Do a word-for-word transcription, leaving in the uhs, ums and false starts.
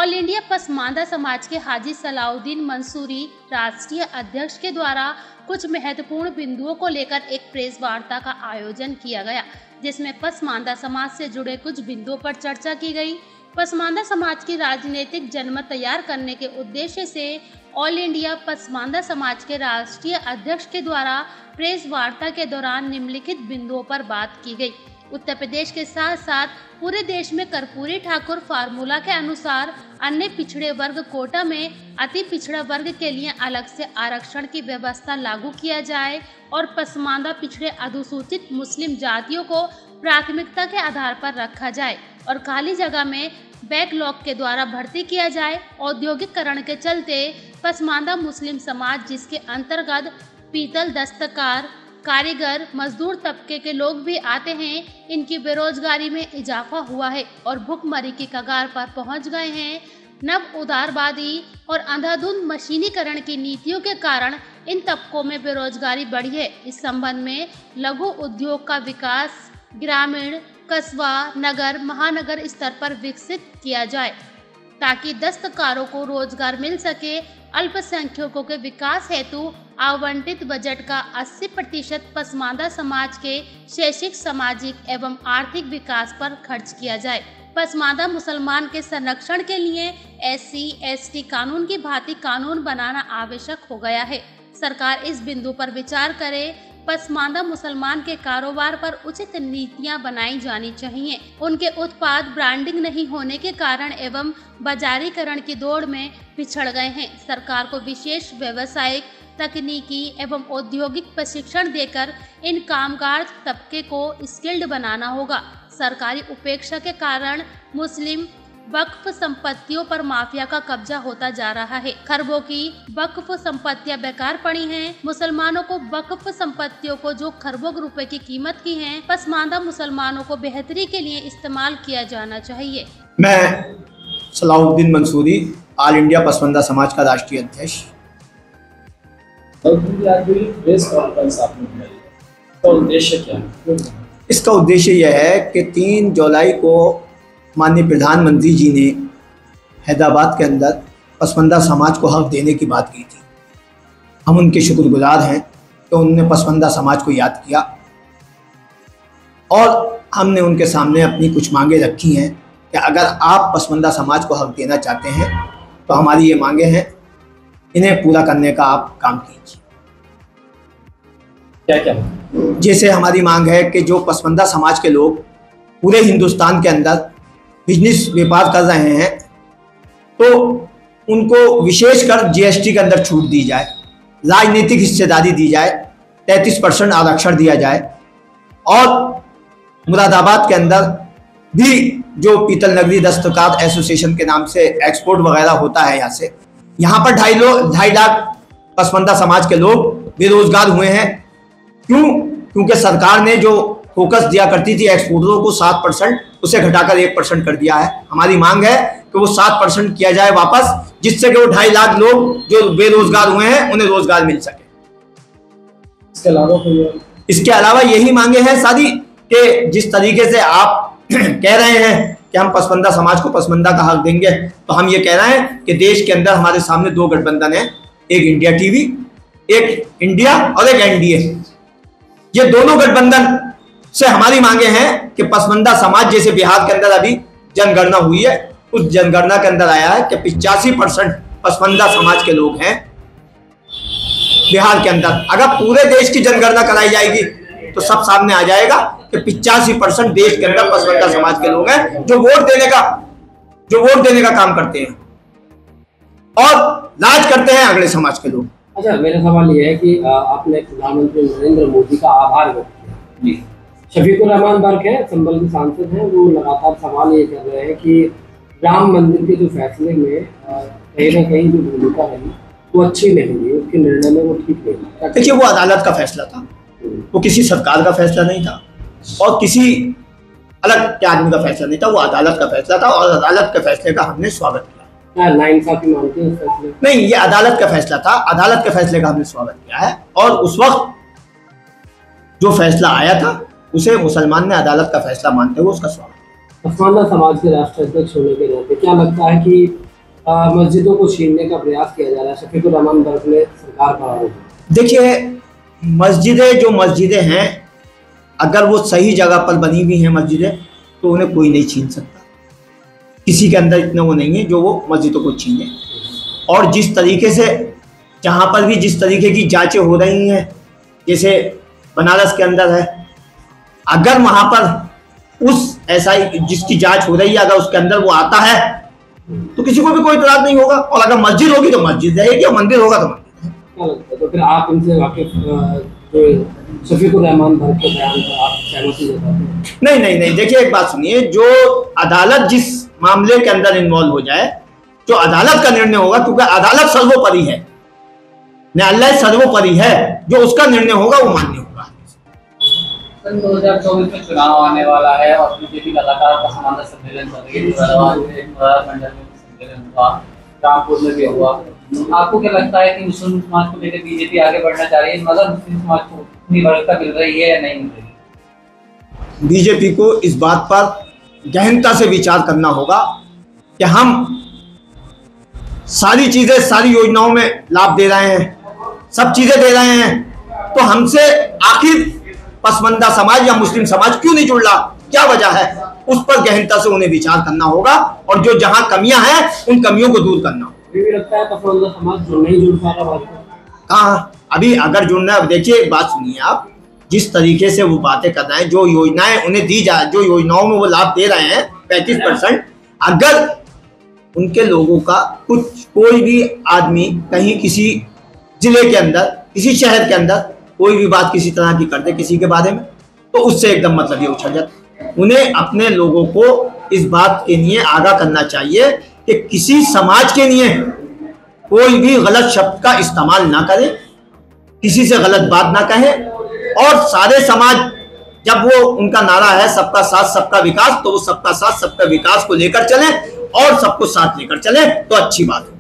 All India Pasmanda समाज के हाजी सलाउद्दीन मंसूरी राष्ट्रीय अध्यक्ष के द्वारा कुछ महत्वपूर्ण बिंदुओं को लेकर एक प्रेस वार्ता का आयोजन किया गया, जिसमें पसमानदा समाज से जुड़े कुछ बिंदुओं पर चर्चा की गई। पसमानदा समाज की राजनीतिक जनमत तैयार करने के उद्देश्य से ऑल इंडिया पसमानदा समाज के राष्ट्रीय अध्यक्ष के द्वारा प्रेस वार्ता के दौरान निम्नलिखित बिंदुओं पर बात की गई। उत्तर प्रदेश के साथ साथ पूरे देश में कर्पूरी ठाकुर फार्मूला के अनुसार अन्य पिछड़े वर्ग कोटा में अति पिछड़ा वर्ग के लिए अलग से आरक्षण की व्यवस्था लागू किया जाए और पसमानदा पिछड़े अनुसूचित मुस्लिम जातियों को प्राथमिकता के आधार पर रखा जाए और खाली जगह में बैकलॉग के द्वारा भर्ती किया जाए। औद्योगिकरण के चलते पसमानदा मुस्लिम समाज, जिसके अंतर्गत पीतल दस्तकार, कारीगर, मजदूर तबके के लोग भी आते हैं, इनकी बेरोजगारी में इजाफा हुआ है और भुखमरी की कगार पर पहुंच गए हैं। नव उदारवादी और अंधाधुंध मशीनीकरण की नीतियों के कारण इन तबकों में बेरोजगारी बढ़ी है। इस संबंध में लघु उद्योग का विकास ग्रामीण, कस्बा, नगर, महानगर स्तर पर विकसित किया जाए ताकि दस्तकारों को रोजगार मिल सके। अल्पसंख्यकों के विकास हेतु आवंटित बजट का अस्सी प्रतिशत पसमानदा समाज के शैक्षिक, सामाजिक एवं आर्थिक विकास पर खर्च किया जाए। पसमानदा मुसलमान के संरक्षण के लिए एससी एसटी कानून की भांति कानून बनाना आवश्यक हो गया है। सरकार इस बिंदु पर विचार करे। पसमानदा मुसलमान के कारोबार पर उचित नीतियां बनाई जानी चाहिए। उनके उत्पाद ब्रांडिंग नहीं होने के कारण एवं बाजारीकरण की दौड़ में पिछड़ गए हैं। सरकार को विशेष व्यावसायिक, तकनीकी एवं औद्योगिक प्रशिक्षण देकर इन कामगार तबके को स्किल्ड बनाना होगा। सरकारी उपेक्षा के कारण मुस्लिम वक्फ संपत्तियों पर माफिया का कब्जा होता जा रहा है। खरबों की वक्फ संपत्तियां बेकार पड़ी हैं। मुसलमानों को वक्फ संपत्तियों को जो खरबों रुपए की कीमत की हैं, पसमानदा मुसलमानों को बेहतरी के लिए इस्तेमाल किया जाना चाहिए। मैं सलाउद्दीन मंसूरी, ऑल इंडिया पसमानदा समाज का राष्ट्रीय अध्यक्ष। उद्देश्य क्या है? इसका उद्देश्य यह है कि तीन जुलाई को माननीय प्रधानमंत्री जी ने हैदराबाद के अंदर पसमानदा समाज को हक देने की बात की थी। हम उनके शुक्रगुजार हैं कि उन्होंने पसमानदा समाज को याद किया और हमने उनके सामने अपनी कुछ मांगे रखी हैं कि अगर आप पसमानदा समाज को हक देना चाहते हैं तो हमारी ये मांगे हैं, इन्हें पूरा करने का आप काम कीजिए। क्या क्या? जैसे हमारी मांग है कि जो पसमानदा समाज के लोग पूरे हिंदुस्तान के अंदर बिजनेस व्यापार कर रहे हैं तो उनको विशेषकर जीएसटी के अंदर छूट दी जाए, राजनीतिक हिस्सेदारी दी जाए, तैंतीस परसेंट आरक्षण दिया जाए और मुरादाबाद के अंदर भी जो पीतल नगरी दस्तकार एसोसिएशन के नाम से एक्सपोर्ट वगैरह होता है, यहाँ से यहाँ पर ढाई लोग ढाई लाख पसमानदा समाज के लोग बेरोजगार हुए हैं। क्यों? क्योंकि सरकार ने जो फोकस दिया करती थी एक्सपोर्टरों को सात परसेंट, उसे घटाकर एक परसेंट कर दिया है। हमारी मांग है कि वो सात परसेंट किया जाए वापस, जिससे कि वो ढाई लाख लोग जो बेरोजगार हुए हैं उन्हें रोजगार मिल सके। इसके अलावा इसके अलावा यही मांगे हैं सारी कि जिस तरीके से आप कह रहे हैं कि हम पसमानदा समाज को पसमानदा का हक देंगे, तो हम ये कह रहे हैं कि देश के अंदर हमारे सामने दो गठबंधन है, एक इंडिया टीवी, एक इंडिया और एक एनडीए। ये दोनों गठबंधन से हमारी मांगे हैं कि पसमानदा समाज, जैसे बिहार के अंदर अभी जनगणना हुई है, उस जनगणना के अंदर आया है कि पिचासी परसेंट पसमानदा समाज के लोग हैं बिहार के अंदर। अगर पूरे देश की जनगणना कराई जाएगी तो सब सामने आ जाएगा कि पिचासी परसेंट देश के अंदर पसमानदा समाज के लोग हैं जो वोट देने का जो वोट देने का काम करते हैं और राज करते हैं अगले समाज के लोग। अच्छा, मेरा सवाल ये है कि आपने प्रधानमंत्री नरेंद्र मोदी का आभार व्यक्त किया। शफीकुर रहमान बर्क है, संभल के सांसद हैं, वो लगातार सवाल ये कर रहे हैं कि राम मंदिर के जो फैसले में कहीं ना कहीं जो भूमिका रही वो अच्छी नहीं हुई, उसके निर्णय में वो ठीक नहीं। देखिए, वो अदालत का फैसला था, वो किसी सरकार का फैसला नहीं था और किसी अलग के आदमी का फैसला नहीं था, वो अदालत का फैसला था और अदालत के फैसले का हमने स्वागत किया। नाइंसाफी मानते हैं फैसले? नहीं, ये अदालत का फैसला था, अदालत के फैसले का हमने स्वागत किया है और उस वक्त जो फैसला आया था उसे मुसलमान ने अदालत का फैसला मानते हुए उसका स्वागत। पसमानदा समाज के राष्ट्रीय अध्यक्ष होने के नाते क्या लगता है कि मस्जिदों को छीनने का प्रयास किया जा रहा है। शफीकुर रहमान बर्क ने सरकार पर आरोप। देखिए, मस्जिदें जो मस्जिदें हैं, अगर वो सही जगह पर बनी हुई हैं मस्जिदें, तो उन्हें कोई नहीं छीन सकता। किसी के अंदर इतना वो नहीं है जो वो मस्जिदों को छीने। और जिस तरीके से जहाँ पर भी जिस तरीके की जांचें हो रही हैं, जैसे बनारस के अंदर है, अगर वहाँ पर उस ऐसा जिसकी जांच हो रही है अगर उसके अंदर वो आता है तो किसी को भी कोई इतराज नहीं होगा। और अगर मस्जिद होगी तो मस्जिद रहेगी और मंदिर होगा तो मंदिर है। क्या लगता है, तो फिर आप इनसे वाकिफ जो शफीकुर रहमान बर्क के बयान पर आप सहमति जताते हैं? नहीं नहीं नहीं देखिए, एक बात सुनिए, जो अदालत जिस मामले के अंदर इन्वॉल्व हो जाए, जो अदालत का निर्णय होगा, क्योंकि अदालत सर्वोपरि है, न्यायालय सर्वोपरि है, जो उसका निर्णय होगा वो मान्य होगा। दो हज़ार चौबीस में चुनाव आने वाला है और बीजेपी लगातार पसमानदा सम्मेलन कर रही है, रामपुर में भी हुआ। आपको क्या लगता है कि मुस्लिम समाज को लेकर बीजेपी आगे बढ़ना चाह रही है, मगर मुस्लिम समाज को उतनी बढ़ता मिल रही है या नहीं मिल रही? बीजेपी को इस बात पर गहनता से विचार करना होगा कि हम सारी चीजें, सारी योजनाओं में लाभ दे रहे हैं, सब चीजें दे रहे हैं, तो हमसे आखिर पसमानदा समाज या मुस्लिम समाज क्यों नहीं जुड़ रहा, क्या वजह है? उस पर गहनता से उन्हें विचार करना होगा और जो जहां कमियां हैं उन कमियों को दूर करना होगा। भी लगता है पसमानदा समाज जो नहीं जुड़ पा रहा। कहाँ अभी अगर जुड़ना है, देखिए एक बात सुनिए आप, जिस तरीके से वो बातें कर रहे हैं, जो योजनाएं उन्हें दी जा, जो योजनाओं में वो लाभ दे रहे हैं पैंतीस परसेंट, अगर उनके लोगों का कुछ कोई भी आदमी कहीं किसी जिले के अंदर, किसी शहर के अंदर कोई भी बात किसी तरह की कर दे किसी के बारे में, तो उससे एकदम मतलब ये उछल जाता। उन्हें अपने लोगों को इस बात के लिए आगाह करना चाहिए कि किसी समाज के लिए कोई भी गलत शब्द का इस्तेमाल ना करे, किसी से गलत बात ना कहे, और सारे समाज, जब वो उनका नारा है सबका साथ सबका विकास, तो वो सबका साथ सबका विकास को लेकर चले और सबको साथ लेकर चले तो अच्छी बात है।